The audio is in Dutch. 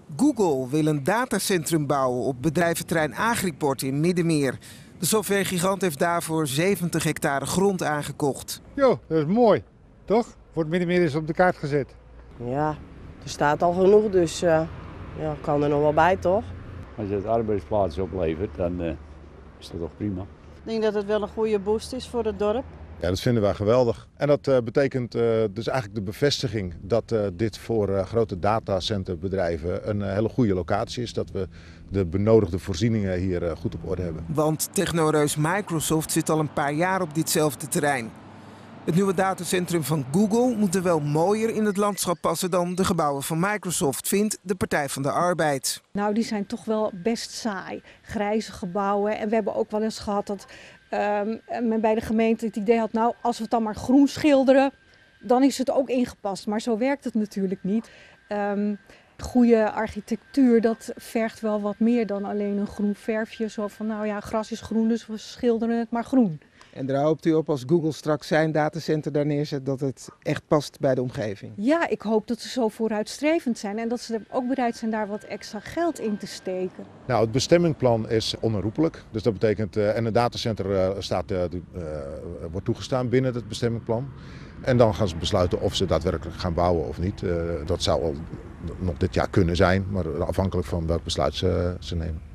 Google wil een datacentrum bouwen op bedrijventerrein Agriport in Middenmeer. De softwaregigant heeft daarvoor 70 hectare grond aangekocht. Jo, dat is mooi, toch? Voor het Middenmeer is op de kaart gezet. Ja, er staat al genoeg, dus kan er nog wel bij, toch? Als je het arbeidsplaatsen oplevert, dan is dat toch prima. Ik denk dat het wel een goede boost is voor het dorp. Ja, dat vinden wij geweldig. En dat betekent dus eigenlijk de bevestiging dat dit voor grote datacenterbedrijven een hele goede locatie is. Dat we de benodigde voorzieningen hier goed op orde hebben. Want technoreus Microsoft zit al een paar jaar op ditzelfde terrein. Het nieuwe datacentrum van Google moet er wel mooier in het landschap passen dan de gebouwen van Microsoft, vindt de Partij van de Arbeid. Nou, die zijn toch wel best saai. Grijze gebouwen. En we hebben ook wel eens gehad dat men bij de gemeente het idee had, nou, als we het dan maar groen schilderen, dan is het ook ingepast. Maar zo werkt het natuurlijk niet. Goede architectuur, dat vergt wel wat meer dan alleen een groen verfje. Zo van, nou ja, gras is groen, dus we schilderen het maar groen. En daar hoopt u op als Google straks zijn datacenter daar neerzet dat het echt past bij de omgeving? Ja, ik hoop dat ze zo vooruitstrevend zijn en dat ze ook bereid zijn daar wat extra geld in te steken. Nou, het bestemmingplan is onherroepelijk. Dus dat betekent, en een datacenter wordt toegestaan binnen het bestemmingplan. En dan gaan ze besluiten of ze daadwerkelijk gaan bouwen of niet. Dat zou al nog dit jaar kunnen zijn, maar afhankelijk van welk besluit ze nemen.